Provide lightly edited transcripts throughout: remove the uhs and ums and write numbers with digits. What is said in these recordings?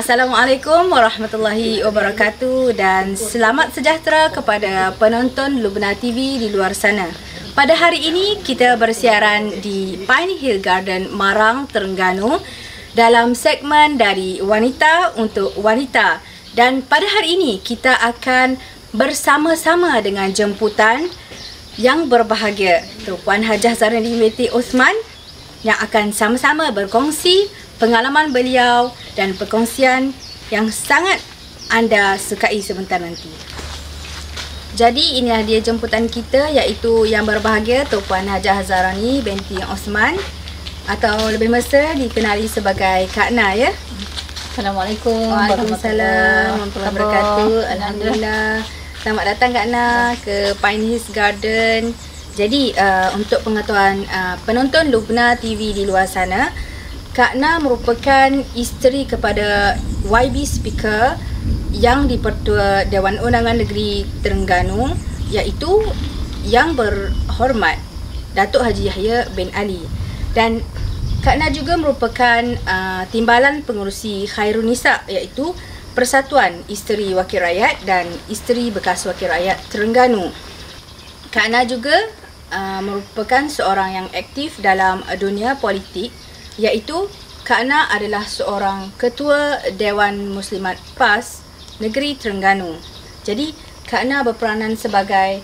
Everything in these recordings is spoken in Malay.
Assalamualaikum warahmatullahi wabarakatuh dan selamat sejahtera kepada penonton Lubna TV di luar sana. Pada hari ini kita bersiaran di Pine Hill Garden, Marang, Terengganu dalam segmen dari Wanita untuk Wanita. Dan pada hari ini kita akan bersama-sama dengan jemputan yang berbahagia, Puan Hajah Zarani binti Osman, yang akan sama-sama berkongsi pengalaman beliau dan perkongsian yang sangat anda sukai sebentar nanti. Jadi inilah dia jemputan kita, iaitu yang berbahagia Puan Hajah Zarani binti Osman, atau lebih mesra dikenali sebagai Kak Na, ya. Assalamualaikum warahmatullahi wabarakatuh. Alhamdulillah. Selamat datang Kak Na ke Pine Hill Garden. Jadi untuk pengetahuan penonton Lubna TV di luar sana, Kak Na merupakan isteri kepada YB Speaker yang di-Pertua Dewan Undangan Negeri Terengganu, iaitu Yang Berhormat Datuk Haji Yahya bin Ali. Dan Kak Na juga merupakan timbalan pengerusi Khairunisa, iaitu Persatuan Isteri Wakil Rakyat dan Isteri Bekas Wakil Rakyat Terengganu. Kak Na juga merupakan seorang yang aktif dalam dunia politik, iaitu Kak Na adalah seorang Ketua Dewan Muslimat PAS Negeri Terengganu. Jadi Kak Na berperanan sebagai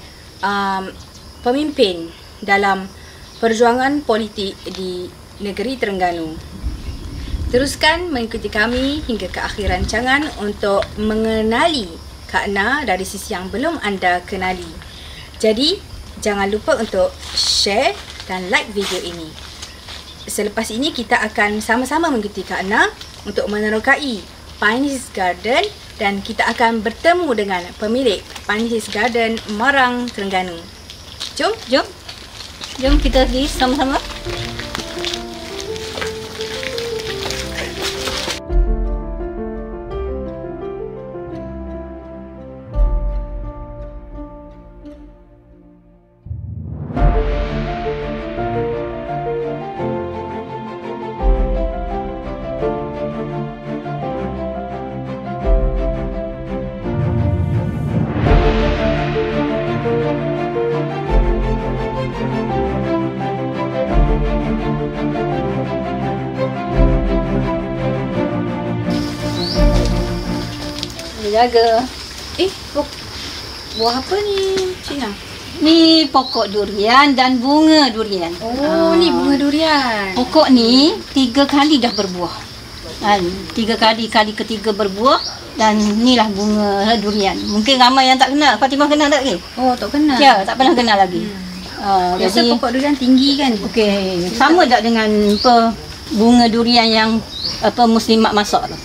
pemimpin dalam perjuangan politik di negeri Terengganu. Teruskan mengikuti kami hingga ke akhir rancangan untuk mengenali Kak Na dari sisi yang belum anda kenali. Jadi jangan lupa untuk share dan like video ini. Selepas ini kita akan sama-sama mengikuti Kak Na untuk menerokai Pine Hill Garden dan kita akan bertemu dengan pemilik Pine Hill Garden Marang, Terengganu. Jom kita pergi sama-sama. Jaga. Buah apa ni, Cina? Ni pokok durian dan bunga durian. Ni bunga durian. Pokok ni 3 kali dah berbuah. 3 kali ketiga berbuah dan inilah bunga durian. Mungkin ramai yang tak kenal. Fatimah kenal tak lagi? Oh, tak kenal. Ya, tak pernah kenal lagi. Biasa Jadi pokok durian tinggi kan? okey, sama tak dengan bunga durian yang muslimat masak tu?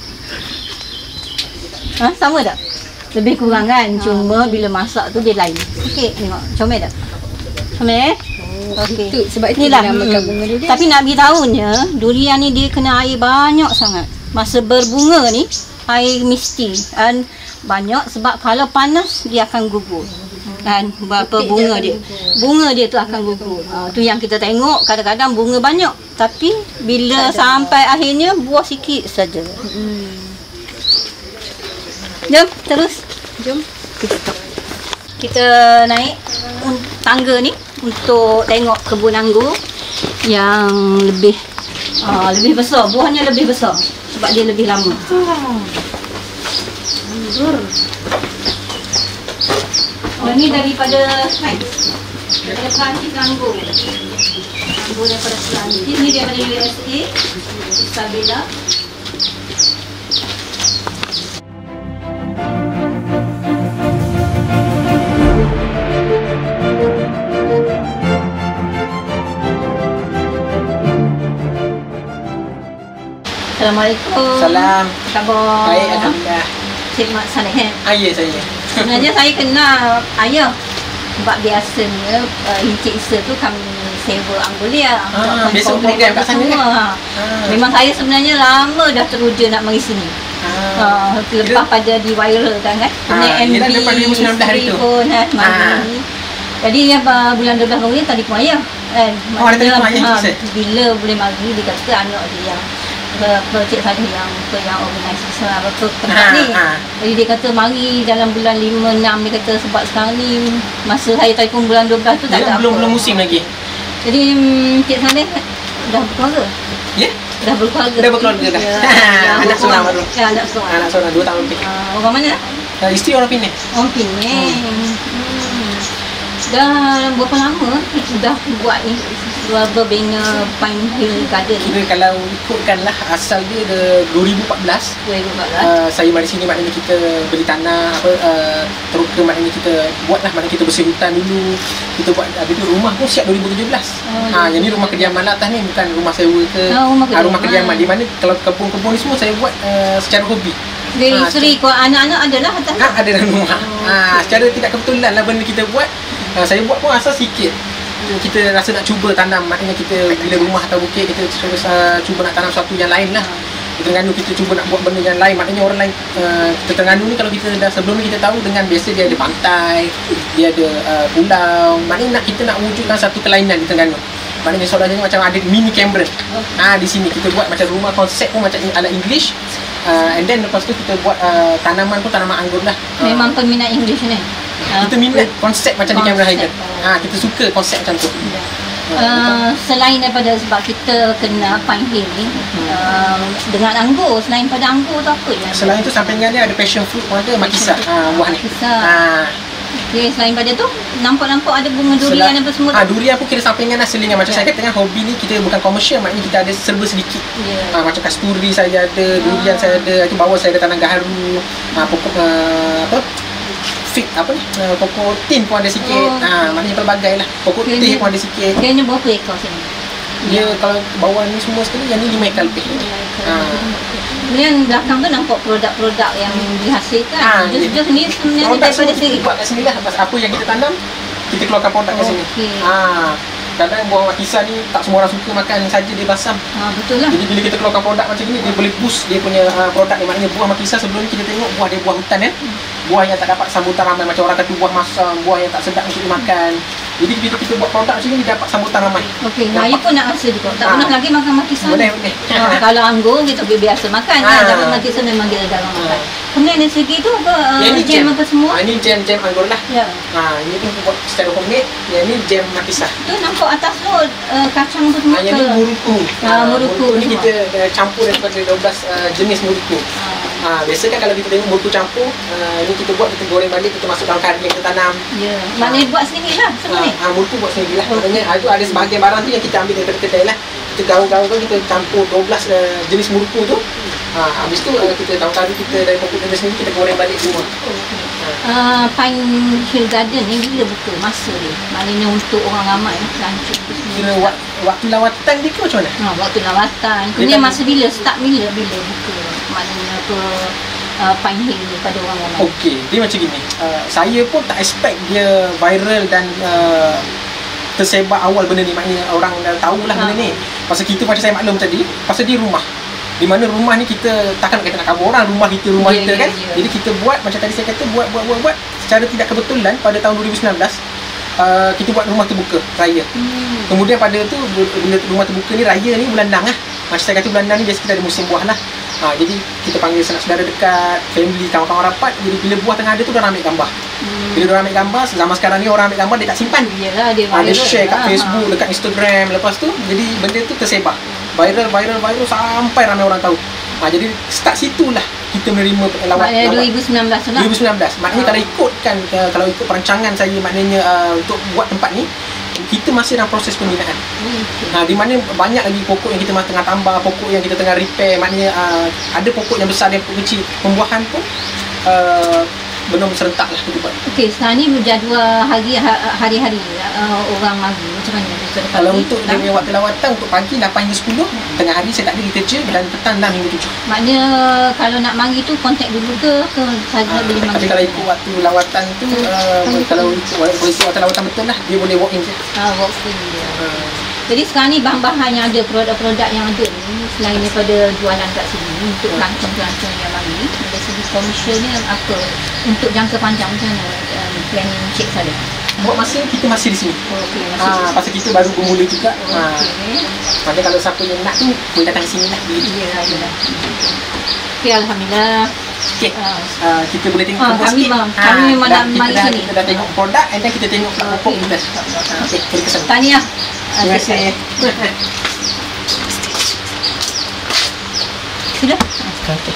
Sama tak? Lebih kurang kan? Cuma bila masak tu dia lain. Okey, tengok. Comel tak? Comel? Okey. Sebab itu inilah dinamakan bunga durian. Tapi nak beritahunya, durian ni dia kena air banyak sangat. Masa berbunga ni, air mesti. Dan banyak sebab kalau panas dia akan gugur. Kan berapa bunga dia. Bunga dia tu akan gugur. Tu yang kita tengok, kadang-kadang bunga banyak. Tapi bila sampai akhirnya buah sikit saja. Jom, terus. Jom. Kita naik tangga ni untuk tengok kebun anggur yang lebih besar. Buahnya lebih besar sebab dia lebih lama. Anggur. Ini daripada Perancis anggur. Anggur daripada Perancis. Ini daripada USA. Isabella. Assalamualaikum. Salam. Khabar? Baik, alhamdulillah. Cik Mak Saleh. Ya, saya. Sebenarnya saya kenal ayah. Sebab biasanya Encik Isa tu kami sewa anggur dia. Besok program kat sana kan? Memang saya sebenarnya lama dah teruja nak mari sini. Lepas pada di viral kan. Yelah lepas 2019 hari tu. Jadi yang bulan 12 baru ni tadi pun ayah. Ada telefon ayah Encik Isa? Bila boleh mari dia kata anak dia yang Cik Saleh yang organize apa tempat ni. Jadi dia kata mari dalam bulan 5 6, dia kata sebab sekarang ni masa hari Taipun bulan 12 tu tak ada belum musim lagi. Jadi Cik Saleh dah berkeluarga. Ya? Dah berkeluarga. Dah berkeluarga dah. Anak seorang baru. Ya, anak seorang 2 tahun lebih. Orang mana? Isteri orang Penang. Orang Penang. Dah berapa lama dah buat ni? Berbina Pine Hill Garden. Kira kalau ikutkanlah asal dia 2014. Saya mari sini maknanya kita beli tanah terus ke maknanya kita buatlah, maknanya kita bersih hutan dulu. Kita buat habis tu rumah pun siap 2017. Yang ni rumah kediaman lah atas ni, bukan rumah sewa ke. Rumah kediaman di mana kalau kebun-kebun ni semua saya buat secara hobi. Jadi isteri kau anak-anak adalah atas. Ada dalam rumah. Secara tidak kebetulan lah benda kita buat. Saya buat pun asal sikit. Kita rasa nak cuba tanam, maknanya kita bila rumah atau bukit kita cuba nak tanam sesuatu yang lain lah. Di Terengganu kita cuba nak buat benda yang lain, maknanya orang lain Terengganu ni kalau kita dah sebelum ni kita tahu dengan biasa dia ada pantai, dia ada pulau, maknanya kita nak wujudkan satu kelainan di Terengganu. Maknanya saudaranya macam ada mini Cameron. Di sini kita buat macam rumah konsep pun macam ala English. And then lepas tu kita buat tanaman pun tanaman anggur lah. Memang peminat English ni. Kita minat konsep macam di Cameron Highland. Kita suka konsep macam tu. Selain daripada sebab kita kena Pine Hill ni dengan anggur, selain pada anggur tu apa je? Selain tu sampingan dia ada passion fruit pun ada, makisah buah ni. Okay, selain pada tu nampak ada bunga durian apa semua tu. Durian pun kira sampingan lah, selingan. Macam saya kata kan, hobi ni kita bukan komersial, maknanya kita ada serba sedikit. Macam kasturi saya ada, durian saya ada, itu bawah saya ada tanah gaharu, pokok fig pokok tin pun ada sikit. Maknanya pelbagai lah. Pokok teh pun ada sikit. Kayaknya berapa ekor sini? Dia kalau bawah ni semua sekali, yang ni 5 ekar lebih. Kemudian belakang tu nampak produk-produk yang dihasilkan. Jus ni sebenarnya daripada sini. Buat kat sini lah. Apa yang kita tanam, kita keluarkan produk kat sini. Kadang buah makisah ni tak semua orang suka makan saja dia basam. Betul lah. Jadi bila kita keluarkan produk macam ni, dia boleh boost dia punya produk ni. Maknanya buah makisah sebelum ni kita tengok buah dia buah hutan kan. Buah yang tak dapat sambutan ramai, macam orang kata buah masam, buah yang tak sedap untuk dimakan. Jadi bila kita buat produk macam ni, dapat sambutan ramai. Okey, saya pun nak rasa juga. Tak pernah lagi makan makisah. Boleh. Kalau anggur kita biasa makan. Tapi makisah memang kita jarang makan. Kemudian dari segi tu jam apa semua? Ini jam anggur lah. Ya. Ini pun buat secara homemade. Yang ni jam makisah. Tu nampak atas tu kacang tu semua. Yang ni muruku. Muruku ni kita campur daripada 12 jenis muruku. Biasa kan kalau kita tengok muruku campur, ini kita buat, kita goreng balik, kita masuk dalam kari yang kita tanam. Ya. Maknanya buat sendiri lah semua ni. Muruku buat sendiri lah. Maknanya itu ada sebahagian barang tu yang kita ambil daripada kedai lah. Kita gaul-gaul kita campur 12 jenis muruku tu. Habis tu kita tahu-tahu kita dari pokok kita sendiri, kita goreng balik semua. Pine Hill Garden ni bila buka masa dia? Maknanya untuk orang ramai lancuk tu semua. Kira waktu lawatan dia ke macam mana? Waktu lawatan. Kemudian masa bila start bila buka? Maknanya Pine Hill ni pada orang ramai. Okey, dia macam gini. Saya pun tak expect dia viral dan tersebar awal benda ni. Maknanya orang dah tahulah benda ni. Pasal kita macam saya maklum tadi, pasal dia rumah. Di mana rumah ni kita takkan nak kabur orang, rumah kita kan. Jadi kita buat macam tadi saya kata, buat secara tidak kebetulan pada tahun 2019 kita buat rumah terbuka raya. Kemudian pada tu bila rumah terbuka ni raya ni bulan 6 lah. Macam saya kata bulan 6 ni biasa kita ada musim buah lah. Jadi kita panggil sanak saudara dekat, family, kawan-kawan rapat. Jadi bila buah tengah ada tu orang ambil gambar. Bila orang ambil gambar, zaman sekarang ni orang ambil gambar dia tak simpan. Yelah, dia share kat Facebook, dekat Instagram. Lepas tu jadi benda tu tersebar. Viral sampai ramai orang tahu. Jadi start situlah kita menerima lawatan. 2019 lah. 2019. Maknanya kalau ikut perancangan saya, maknanya untuk buat tempat ni kita masih dalam proses pembinaan. Di mana banyak lagi pokok yang kita masih tengah tambah, pokok yang kita tengah repair. Maknanya ada pokok yang besar dan pokok kecil. Pembuahan pun belum serentak lah kita buat. Okey, sekarang ni berjadual hari-hari orang mari macam mana? Kalau untuk dia punya waktu lawatan, untuk pagi 8 hingga 10, tengah hari saya tak ada kerja, dan petang 6 hingga 7. Maknanya kalau nak mari tu kontak dulu ke saja boleh mari? Tapi kalau ikut waktu lawatan tu, kalau ikut waktu lawatan betul lah, dia boleh walk in je. Walk in je. Jadi sekarang ni bahan-bahan yang ada, produk-produk yang ada ni, selain daripada jualan kat sini untuk pelancong-pelancong yang mari, dari segi komersialnya apa untuk jangka panjang macam mana planning Cik Saleh? buat masa kita masih di sini. Okey, Pasal kita baru bermula juga. okey. Maknanya kalau siapa yang nak tu boleh datang sini lah. Iyalah. Okey, alhamdulillah. Okay. Kita boleh tengok kami sikit. memang nak mari sini. Kita dah tengok produk and then kita tengok pokok kita. Okey, boleh kesan. Tahniah. Terima kasih. Sudah. Okey.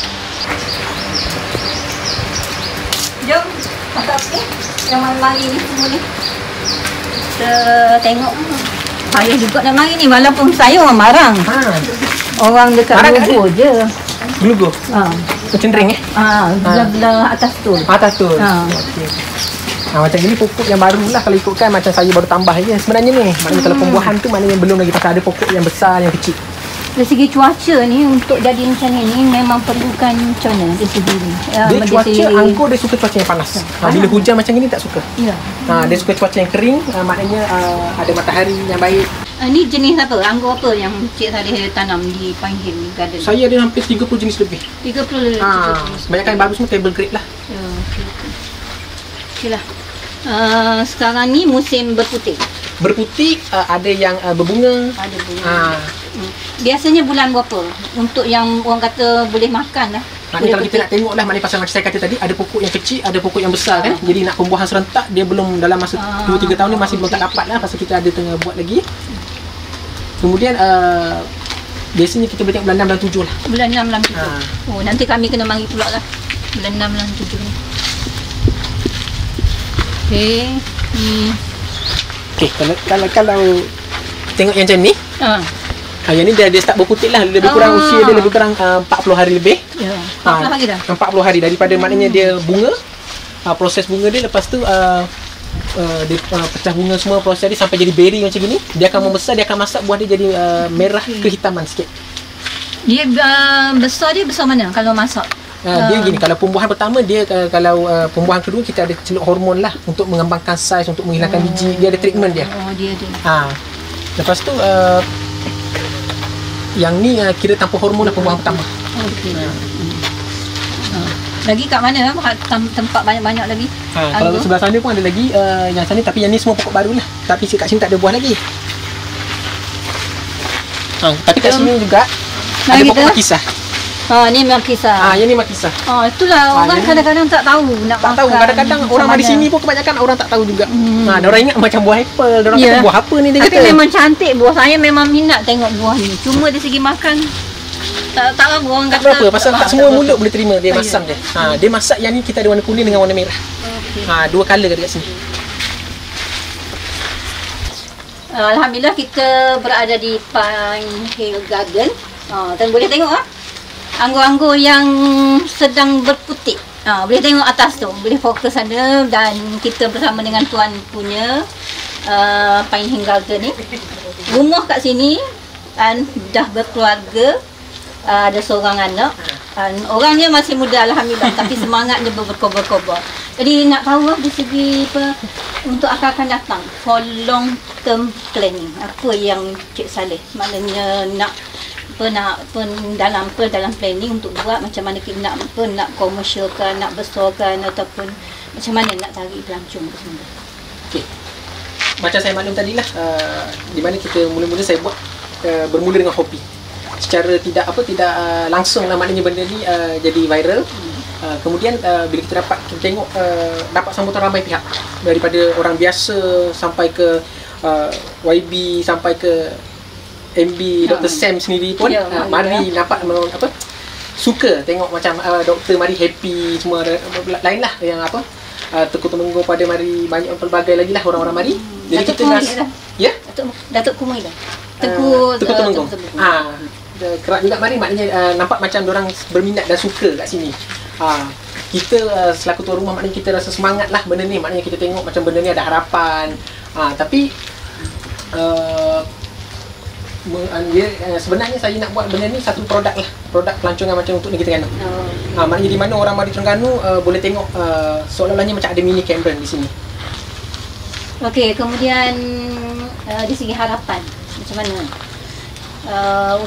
Jom. Masak apa? Yang mari ni semua ni. Kita tengok. Payah juga nak mari ni walaupun saya orang marang. Orang dekat Marang kat Lugo je. Glugo. Cenderung Belah-belah atas tu. Atas tu. Okey. Macam ini pokok yang baru lah kalau ikutkan macam saya baru tambah je sebenarnya ni. Maknanya kalau pembuahan tu maknanya belum lagi pasal ada pokok yang besar yang kecil. Dari segi cuaca ni untuk jadi macam ni memang perlukan macam mana dari segi ni. Dia cuaca anggur dia suka cuaca yang panas. Bila hujan macam ni tak suka. Ya. Dia suka cuaca yang kering, maknanya ada matahari yang baik. Ni jenis apa? Anggur apa yang Cik Saleh tanam di Pine Hill Garden? Saya ada hampir 30 jenis lebih. 30 Banyak yang baru semua table grade lah. Ya, okeylah. Sekarang ni musim berputik. Berputik, ada yang berbunga. Ada bunga. Biasanya bulan berapa? Untuk yang orang kata boleh makan lah. Maknanya kalau kita nak tengok lah, maknanya pasal macam saya kata tadi, ada pokok yang kecil, ada pokok yang besar kan. Jadi nak pembuahan serentak, dia belum dalam masa 2-3 tahun ni masih belum tak dapat lah. Pasal kita ada tengah buat lagi. Kemudian biasanya kita boleh tengok bulan 6 dan 7 lah. Bulan 6 bulan 7. Oh, nanti kami kena mari pula lah. Bulan 6 bulan 7 ni. Okey. Okey, kalau tengok yang macam ni. Yang ni dia start berputik lah. Lebih kurang usia dia lebih kurang 40 hari lebih. Ya. 40 hari dah. 40 hari daripada maknanya dia bunga. Proses bunga dia lepas tu dia pecah bunga semua, proses dia sampai jadi berry macam gini. Dia akan membesar, dia akan masak buah dia jadi merah kehitaman sikit. Dia besar mana kalau masak? Dia gini, kalau pembuahan pertama dia kalau pembuahan kedua kita ada celup hormon lah untuk mengembangkan saiz, untuk menghilangkan biji. Dia ada treatment dia. Oh, dia ada. Lepas tu yang ni kira tanpa hormon lah pembuahan pertama. Okey. Lagi kat mana? Tempat banyak-banyak lagi. Kalau sebelah sana pun ada lagi yang sana, tapi yang ni semua pokok baru lah. Tapi kat sini tak ada buah lagi. Tapi kat sini juga ada pokok makisah. Ni makisah. Yang ni makisah. Itulah orang kadang-kadang tak tahu nak tak makan. Tahu. Kadang-kadang orang mari sini pun kebanyakan orang tak tahu juga. Dia orang ingat macam buah apple. Dia orang kata buah apa ni dia Tapi kata. memang cantik buah. Saya memang minat tengok buah ni. Cuma dari segi makan tak tahu orang Tak kata. berapa pasal tak semua mulut boleh terima dia masam dia. Dia masak yang ni kita ada warna kuning dengan warna merah. Dua colour dekat sini. Alhamdulillah kita berada di Pine Hill Garden. Dan boleh tengok anggur-anggur yang sedang berputik. Boleh tengok atas tu, boleh fokus sana. Dan kita bersama dengan tuan punya Pine Hill Garden ni. Rumah kat sini dan dah berkeluarga, ada seorang anak. Dan orangnya masih muda alhamdulillah, tapi semangatnya berkobar-kobar. Jadi nak tahu dari segi untuk akan datang for long term planning, apa yang Cik Saleh maknanya nak dalam planning untuk buat macam mana kita nak komersialkan, nak besarkan ataupun macam mana nak tarik pelancong ke semua. Okey. Macam saya maklum tadilah, di mana kita mula-mula saya buat bermula dengan hobi. Secara tidak langsung lah maknanya benda ni jadi viral. Kemudian bila kita tengok dapat sambutan ramai pihak, daripada orang biasa sampai ke YB sampai ke MB, Dr. Sam sendiri pun mari nampak suka tengok macam doktor mari happy, semua lain lah yang Tengku Temenggung pada mari, banyak pelbagai lagi lah orang-orang mari. Jadi Datuk kita Kumai dah. Ya? Datuk Kumai dah. Tengku Temenggung. Kerap juga mari, maknanya nampak macam orang berminat dan suka kat sini. Kita selaku tuan rumah maknanya kita rasa semangat lah benda ni, maknanya kita tengok macam benda ni ada harapan. Tapi sebenarnya saya nak buat benda ni satu produk lah, produk pelancongan macam untuk negeri Terengganu. Maknanya di mana orang mari Terengganu boleh tengok seolah-olahnya macam ada mini Cameron di sini. Okey, kemudian dari segi harapan macam mana untuk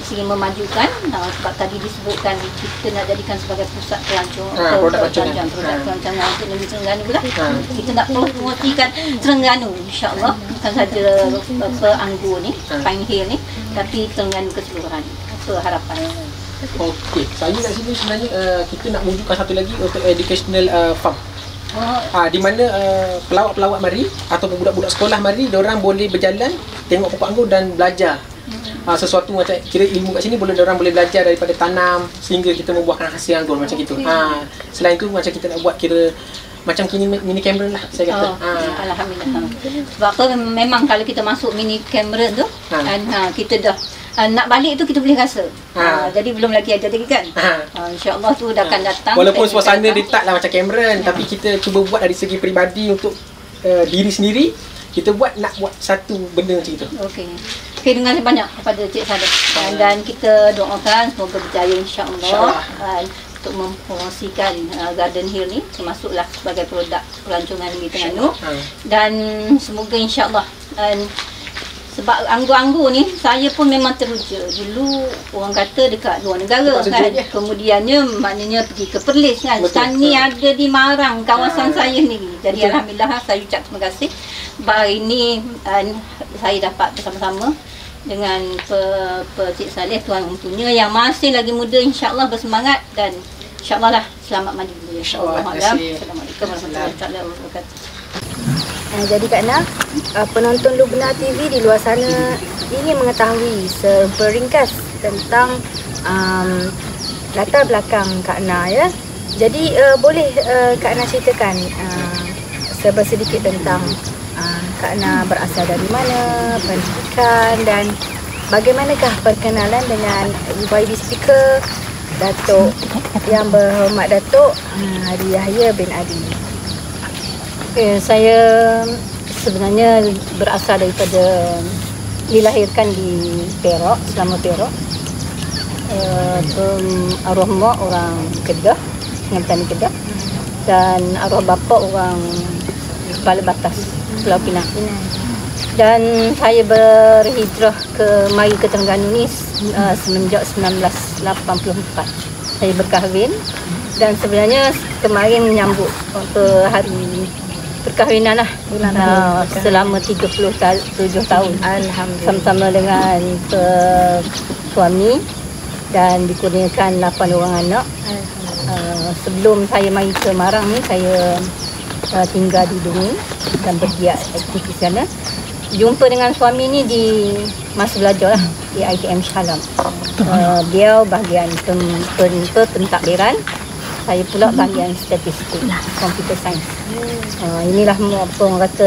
segi memajukan, sebab tadi disebutkan kita nak jadikan sebagai pusat produk pelancongan untuk negeri Terengganu lah. Kita nak promosikan Terengganu, insya-Allah, bukan saja Anggur ni, Pine Hill ni, tapi Terengganu keseluruhan. Apa harapan? Okey, saya kat sini sebenarnya kita nak wujudkan satu lagi untuk educational farm. Di mana pelawak-pelawak mari ataupun budak-budak sekolah mari, diorang boleh berjalan tengok pokok anggur dan belajar sesuatu macam kira ilmu kat sini, diorang boleh belajar daripada tanam sehingga kita membuahkan hasil anggur macam gitu. Selain tu macam kita nak buat kira macam mini kamera lah saya kata. Alhamdulillah. Sebab apa memang kalau kita masuk mini kamera tu kita dah nak balik tu kita boleh rasa. Jadi belum lagi ada lagi kan. InsyaAllah tu dah akan datang. Walaupun suasana dia taklah macam kamera, tapi kita cuba buat dari segi peribadi untuk diri sendiri. Kita nak buat satu benda macam itu. Okey. Terima kasih banyak kepada Cik Sadah. Dan kita doakan semoga berjaya insya-Allah untuk mempromosikan Garden Hill ni, termasuklah sebagai produk pelancongan negeri Terengganu. Dan semoga insya-Allah. Sebab anggur-anggur ni saya pun memang teruja. Dulu orang kata dekat luar negara kan. Kemudiannya maknanya pergi ke Perlis kan. Sekarang ni ada di Marang, kawasan saya sendiri. Jadi alhamdulillah saya ucap terima kasih. Hari ini saya dapat bersama-sama dengan Cik Saleh, tuan mempunyai yang masih lagi muda, insya-Allah bersemangat dan insya-Allah lah selamat maju dulu. Insya-Allah. Assalamualaikum warahmatullahi wabarakatuh. Jadi Kak Na, penonton Lubna TV di luar sana ingin mengetahui seringkas tentang latar belakang Kak Na ya. Jadi boleh Kak Na ceritakan sedikit tentang Kak Na berasal dari mana, pendidikan dan bagaimanakah perkenalan dengan YB Speaker Datuk Yang Berhormat Datuk Hadi Yahya bin Adi. Saya sebenarnya berasal daripada dilahirkan di Perak, Selama Perak. Arwah mak orang Kedah, dengan petani Kedah, dan arwah bapa orang Kepala Batas, Pulau Pinang. Dan saya berhijrah mari ke Terengganu ni semenjak 1984. Saya berkahwin dan sebenarnya kemarin menyambut hari perkahwinan lah, selama 37 tahun. Alhamdulillah. Sama-sama dengan suami dan dikurniakan 8 orang anak. Sebelum saya mari ke Marang ni, saya tinggal di Dungi dan bergiat aktif di sana. Jumpa dengan suami ni di masa belajar lah di ITM Shah Alam. Beliau bahagian pentadbiran, saya pula bahagian statistik, computer science. Inilah apa orang kata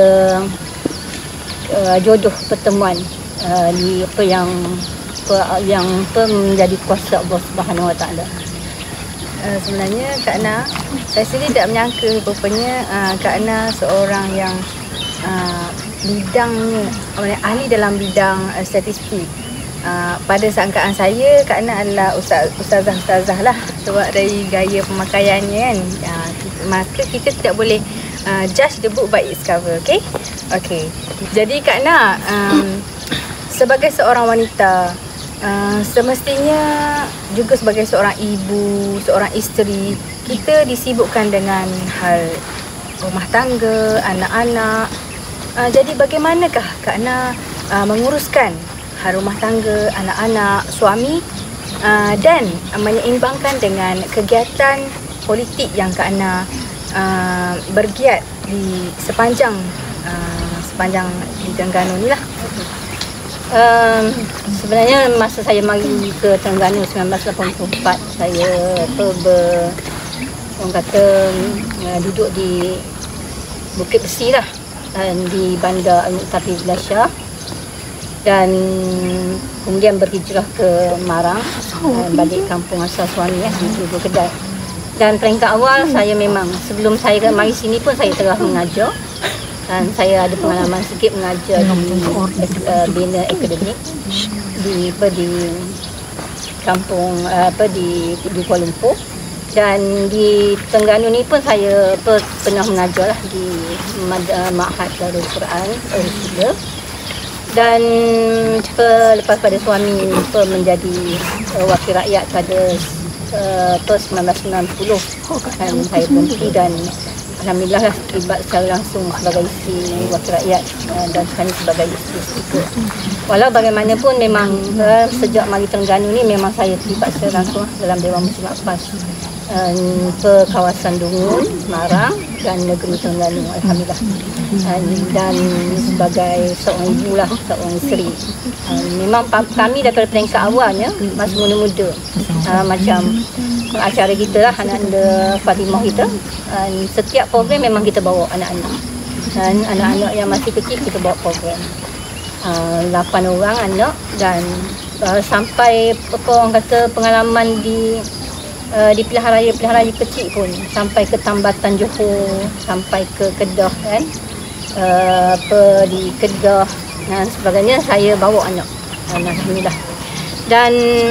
jodoh pertemuan di apa yang menjadi kuasa Allah Subhanahu Wa Taala. Sebenarnya Kak Na, saya sendiri tidak menyangka rupanya Kak Na seorang yang bidangnya, ahli dalam bidang statistik. Pada sangkaan saya, Kak Na adalah ustazah lah, sebab dari gaya pemakaiannya kan. Maka kita tidak boleh judge the book by its cover, okay? Okay. Jadi Kak Na, sebagai seorang wanita, semestinya juga sebagai seorang ibu, seorang isteri, kita disibukkan dengan hal rumah tangga, anak-anak. Jadi bagaimanakah Kak Na menguruskan hal rumah tangga, anak-anak, suami dan menyeimbangkan dengan kegiatan politik yang Kak Na bergiat di sepanjang di Terengganu ni lah. Sebenarnya masa saya mari ke Terengganu 1984, saya orang kata duduk di Bukit Besi lah, di Bandar Al-Muqtafi Malaysia, dan kemudian berhijrah ke Marang, balik kampung asal suami di Ibu Kedai. Dan peringkat awal saya memang sebelum saya mari sini pun saya telah mengajar, dan saya ada pengalaman sikit mengajar bina akademik di kampung di Kuala Lumpur. Dan di Terengganu ni pun saya pernah mengajar lah di Ma'had Darul Quran Al-Sila. Dan lepas pada suami menjadi wakil rakyat pada 1990 kan saya berhenti dan alhamdulillah terlibat secara langsung sebagai isteri wakil rakyat dan sekarang sebagai isteri speaker. Walau bagaimanapun memang sejak mari Terengganu ni memang saya terlibat secara langsung dalam Dewan Muslimat PAS kawasan Dungun, Marang dan negeri Terengganu, alhamdulillah. Dan sebagai seorang ibu lah, seorang isteri. Memang kami daripada peringkat awalnya masih muda-muda. Macam acara kita lah, anak-anak Fatimah kita. Setiap program memang kita bawa anak-anak. Dan anak-anak yang masih kecil kita bawa program. 8 orang anak dan sampai orang kata pengalaman di pilihan raya kecil pun sampai ke Tambatan Johor, sampai ke Kedah kan, di Kedah dan sebagainya saya bawa anak, alhamdulillah. Dan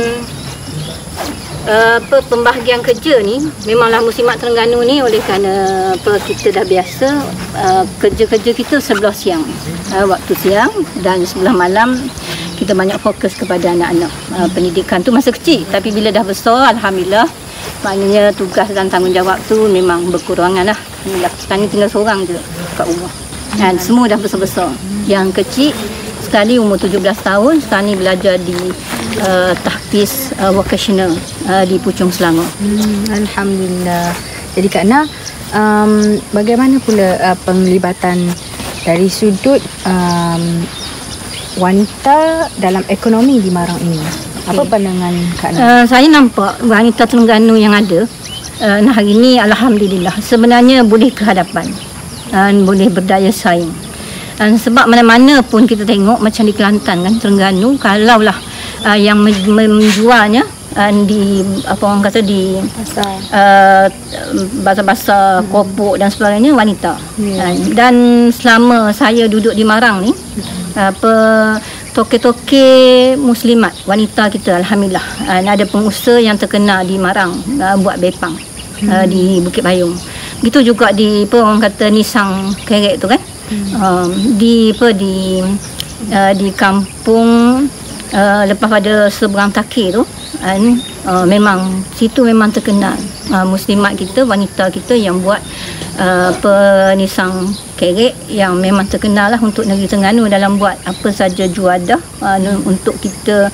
pembahagian kerja ni memanglah Muslimat Terengganu ni oleh kerana kita dah biasa kerja-kerja kita sebelah siang, waktu siang, dan sebelah malam kita banyak fokus kepada anak-anak. Pendidikan tu masa kecil, tapi bila dah besar alhamdulillah, maknanya tugas dan tanggungjawab tu memang berkurangan lah. Sekarang ni tinggal seorang je kat rumah dan semua dah besar-besar. Yang kecil sekali umur 17 tahun sekarang ni belajar di tahfiz vocational di Puchong, Selangor. Alhamdulillah. Jadi Kak Na, bagaimana pula penglibatan dari sudut wanita dalam ekonomi di Marang ini? Apa pandangan Kak Na? Saya nampak wanita Terengganu yang ada hari ini alhamdulillah sebenarnya boleh ke hadapan dan boleh berdaya saing. Sebab mana-mana pun kita tengok macam di Kelantan kan, Terengganu kalaulah yang menjualnya di apa orang kata di basar-basar kopok dan sebagainya wanita. Dan selama saya duduk di Marang ni toke-toke muslimat wanita kita alhamdulillah ada pengusaha yang terkenal di Marang buat bepang di Bukit Bayung. Begitu juga di orang kata Nisang Kerek tu kan. Di kampung lepas pada seberang Takir tu memang situ memang terkenal muslimat kita, wanita kita yang buat penisang kerek yang memang terkenal lah untuk negeri Terengganu dalam buat apa saja juadah untuk kita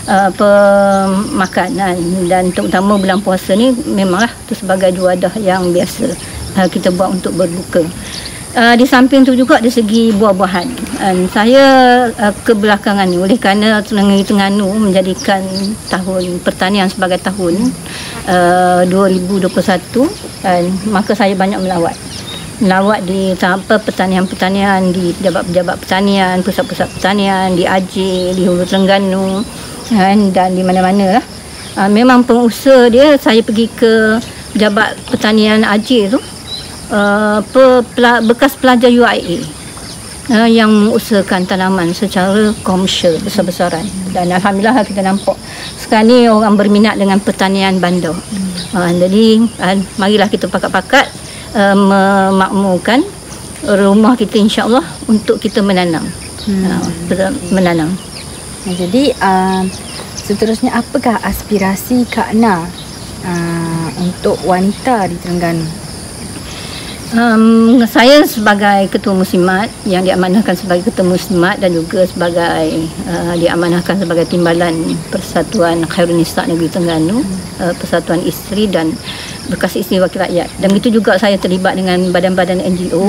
makanan, dan terutama bulan puasa ni memanglah tu sebagai juadah yang biasa kita buat untuk berbuka. Di samping tu juga dari segi buah-buahan, saya kebelakangan ni oleh kerana negeri Terengganu menjadikan tahun pertanian sebagai tahun 2021, maka saya banyak melawat di pertanian-pertanian, di pejabat-pejabat pertanian, pusat-pusat pertanian di Aceh, di Hulu Terengganu dan di mana-mana lah. Memang pengusaha dia, saya pergi ke pejabat pertanian Aceh tu, bekas pelajar UIA yang mengusahakan tanaman secara komersial besar-besaran, dan alhamdulillah kita nampak sekarang ni orang berminat dengan pertanian bandar. Jadi marilah kita pakat-pakat memakmurkan rumah kita insya-Allah untuk kita menanam. Jadi seterusnya apakah aspirasi Kak Na untuk wanita di Terengganu? Saya sebagai Ketua Muslimat yang diamanahkan sebagai Ketua Muslimat dan juga sebagai diamanahkan sebagai Timbalan Persatuan Khairun Nisa Negeri Terengganu, Persatuan Isteri dan bekas Isteri Wakil Rakyat, dan begitu juga saya terlibat dengan badan-badan NGO.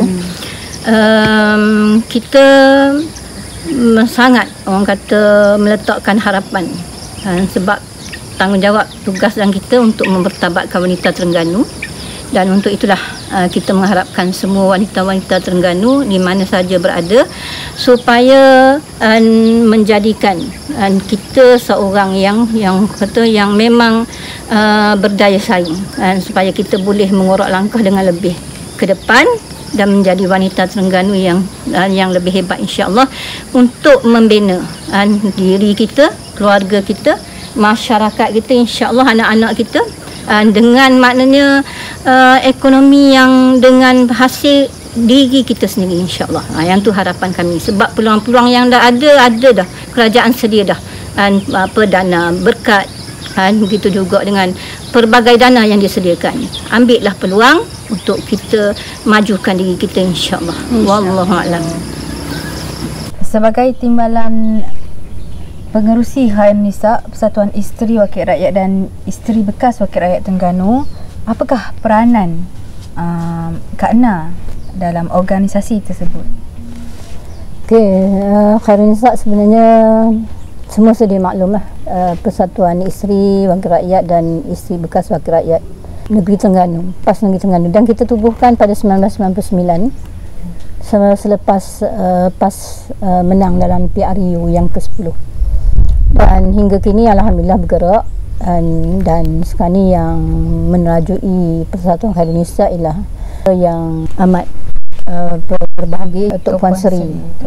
Kita sangat orang kata meletakkan harapan sebab tanggungjawab tugas dan kita untuk mempertabatkan wanita Terengganu. Dan untuk itulah kita mengharapkan semua wanita-wanita Terengganu di mana saja berada supaya menjadikan kita seorang yang memang berdaya saing, supaya kita boleh mengorok langkah dengan lebih ke depan dan menjadi wanita Terengganu yang lebih hebat insya-Allah untuk membina diri kita, keluarga kita, masyarakat kita, insya-Allah anak-anak kita dengan maknanya ekonomi yang dengan hasil diri kita sendiri, insya-Allah. Yang tu harapan kami, sebab peluang-peluang yang dah ada dah, kerajaan sedia dah dana berkat, begitu juga dengan pelbagai dana yang disediakan. Ambillah peluang untuk kita majukan diri kita, insya-Allah. Wallahu a'lam. Sebagai timbalan pengerusi Khairan Nisa Persatuan Isteri Wakil Rakyat dan Isteri Bekas Wakil Rakyat Terengganu, apakah peranan Kak Na dalam organisasi tersebut? Khairan Nisa sebenarnya semua sedia maklum lah, Persatuan Isteri Wakil Rakyat dan Isteri Bekas Wakil Rakyat Negeri Terengganu, PAS Negeri Terengganu, dan kita tubuhkan pada 1999 selepas PAS menang dalam PRU yang ke-10. Dan hingga kini alhamdulillah bergerak, dan sekarang ni yang menerajui Persatuan Khairan Nisa ialah yang amat berbahagia Tok Puan Seri,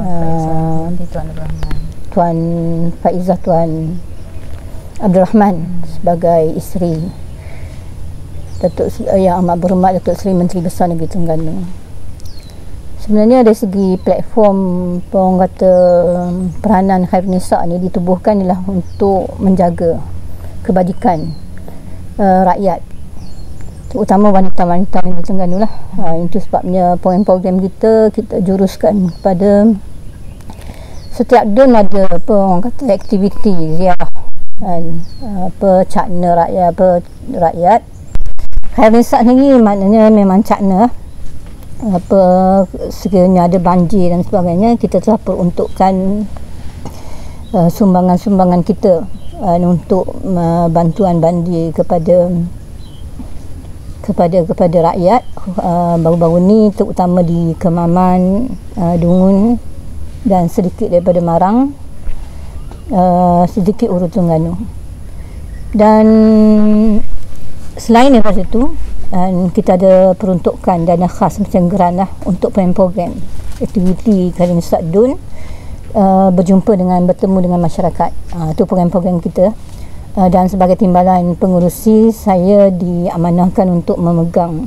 Tuan Faizah Tuan Abdul Rahman sebagai isteri Datuk yang amat berhormat Datuk Seri Menteri Besar Negeri Terengganu. Sebenarnya dari segi platform orang kata peranan Khairan Nisa ni ditubuhkan ialah untuk menjaga kebajikan rakyat, terutama wanita-wanita Negeri Terengganu lah. Itu sebabnya program-program kita juruskan kepada setiap DUN ada orang kata aktiviti ziarah cakna rakyat. Khairan Nisa ni maknanya memang cakna, sekiranya ada banjir dan sebagainya, kita telah peruntukkan sumbangan-sumbangan kita untuk bantuan banjir kepada rakyat. Baru-baru ni terutama di Kemaman, Dungun dan sedikit daripada Marang, sedikit Hulu Terengganu. Dan selain daripada itu, kita ada peruntukan dana khas macam geran lah untuk program aktiviti Khairan Nisa DUN, bertemu dengan masyarakat. Itu program-program kita. Dan sebagai timbalan pengurusi, saya diamanahkan untuk memegang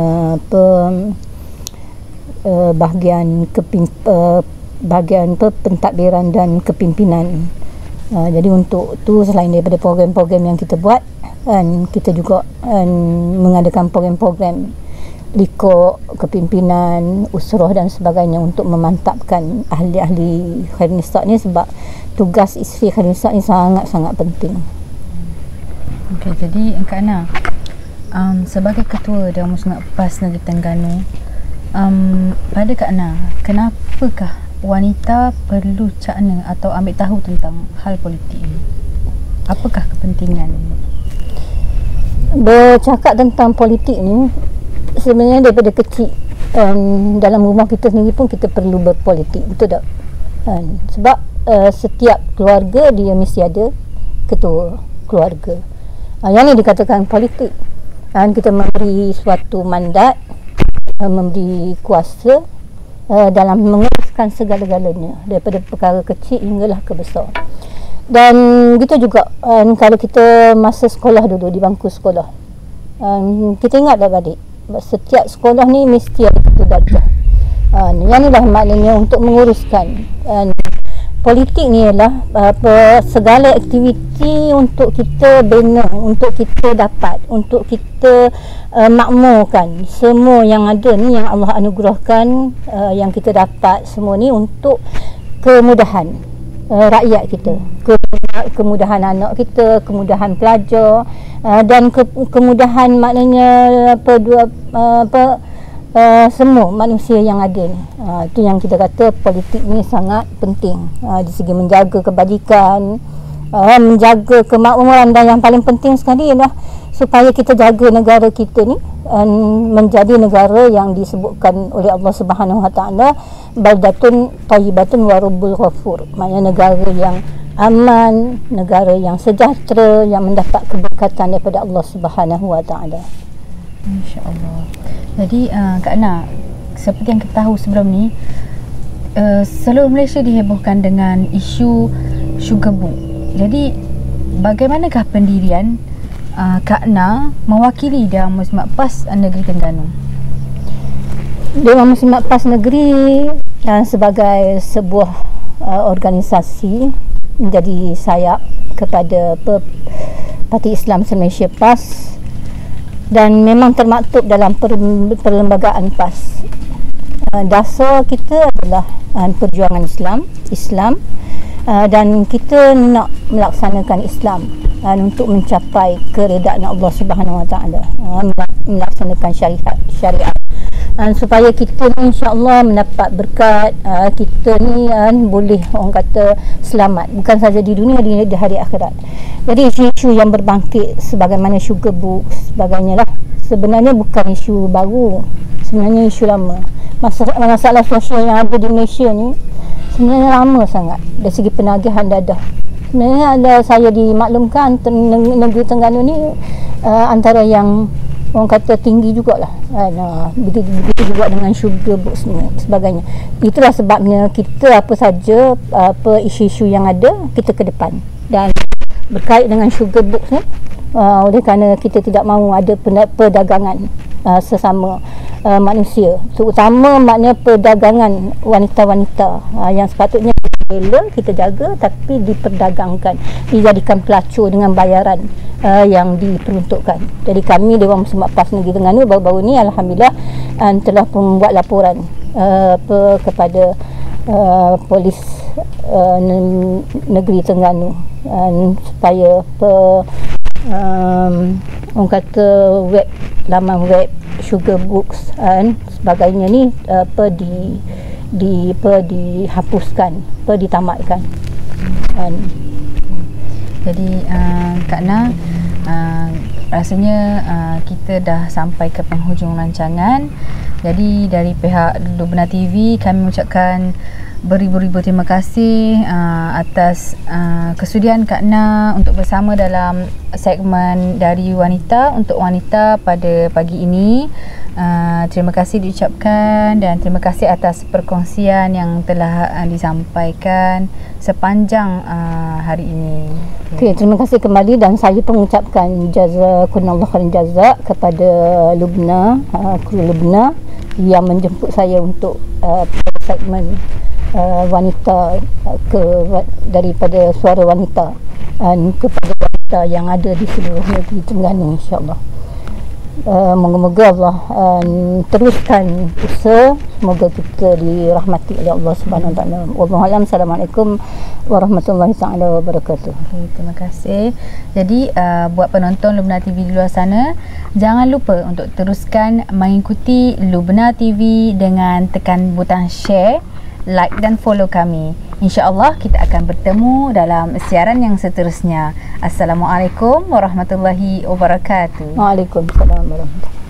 bahagian pentadbiran dan kepimpinan. Jadi untuk tu, selain daripada program-program yang kita buat, kita juga mengadakan program-program likok, kepimpinan, usrah dan sebagainya untuk memantapkan ahli-ahli Khairan Nisa ni, sebab tugas isteri Khairan Nisa ni sangat-sangat penting. Okey, jadi Kak Na, sebagai ketua Dewan Muslimat PAS Negeri Terengganu, pada Kak Na, kenapakah wanita perlu cakna atau ambil tahu tentang hal politik ini? Apakah kepentingan bercakap tentang politik ni? Sebenarnya daripada kecil, dalam rumah kita sendiri pun kita perlu berpolitik, betul tak? Sebab setiap keluarga dia mesti ada ketua keluarga. Yang ni dikatakan politik. Kita memberi suatu mandat, memberi kuasa dalam menguruskan segala-galanya, daripada perkara kecil hinggalah ke besar. Dan gitu juga kalau kita masa sekolah dulu, di bangku sekolah, kita ingat dah adik, setiap sekolah ni mesti ada ketua darjah. Yang ni lah maknanya untuk menguruskan. Politik ni ialah segala aktiviti untuk kita bina, untuk kita dapat, untuk kita makmurkan semua yang ada ni, yang Allah anugerahkan, yang kita dapat semua ni untuk kemudahan rakyat kita, kemudahan anak kita, kemudahan pelajar, dan kemudahan maknanya semua manusia yang ada ni. Itu yang kita kata politik ni sangat penting, di segi menjaga kebajikan, menjaga kemakmuran, dan yang paling penting sekali ialah supaya kita jaga negara kita ni menjadi negara yang disebutkan oleh Allah Subhanahu Wa Taala baldatun thayyibatun wa rabbul ghafur, maknanya negara yang aman, negara yang sejahtera, yang mendapat keberkatan daripada Allah Subhanahu Wa Taala. Insya-Allah. Jadi Kak Na, seperti yang kita tahu sebelum ni, seluruh Malaysia dihebohkan dengan isu sugar book. Jadi bagaimanakah pendirian Kak Na mewakili Dewan Muslimat PAS Negeri Terengganu? Dewan Muslimat PAS Negeri sebagai sebuah organisasi menjadi sayap kepada Parti Islam Malaysia PAS dan memang termaktub dalam perlembagaan PAS. Dasar kita adalah perjuangan Islam dan kita nak melaksanakan Islam untuk mencapai keredaan Allah Subhanahu Wa Taala, melaksanakan syariat supaya kita ni insya-Allah mendapat berkat, kita ni boleh orang kata selamat bukan saja di dunia, di hari akhirat. Jadi isu-isu yang berbangkit sebagaimana sugar book sebagainya lah sebenarnya bukan isu baru, sebenarnya isu lama. Masalah sosial yang ada di Malaysia ni sebenarnya lama sangat dari segi penagihan dadah. Sebenarnya ada saya dimaklumkan negeri Terengganu ni antara yang orang kata tinggi jugalah. Begitu juga dengan sugar book semua sebagainya. Itulah sebabnya kita apa saja isu-isu yang ada kita ke depan. Dan berkait dengan sugar book ni oleh kerana kita tidak mahu ada perdagangan sesama manusia, terutama maknanya perdagangan wanita-wanita yang sepatutnya kita jaga tapi diperdagangkan, dijadikan pelacur dengan bayaran yang diperuntukkan. Jadi kami Dewan Muslimat PAS Negeri Terengganu baru-baru ni alhamdulillah telah membuat laporan kepada polis negeri Terengganu supaya orang kata laman web sugar books sebagainya ni dihapuskan, ditamatkan. Jadi Kak Na, rasanya kita dah sampai ke penghujung rancangan. Jadi dari pihak Lubna TV kami mengucapkan beribu-ribu terima kasih atas kesudian Kak Na untuk bersama dalam segmen dari wanita untuk wanita pada pagi ini. Terima kasih diucapkan dan terima kasih atas perkongsian yang telah disampaikan sepanjang hari ini. Okay, terima kasih kembali dan saya mengucapkan jazakumullah khairan jazak kepada Lubna, kru Lubna yang menjemput saya untuk segmen wanita daripada suara wanita kepada wanita yang ada di seluruh negeri Terengganu, insya-Allah. Moga-moga Allah teruskan usaha, semoga kita dirahmati oleh Allah Subhanahu Wa Taala. Wallahu a'lam. Assalamualaikum warahmatullahi taala wabarakatuh. Okay, terima kasih. Jadi buat penonton Lubna TV di luar sana, jangan lupa untuk teruskan mengikuti Lubna TV dengan tekan butang share, like dan follow kami. InsyaAllah kita akan bertemu dalam siaran yang seterusnya. Assalamualaikum warahmatullahi wabarakatuh. Waalaikumsalam warahmatullahi wabarakatuh.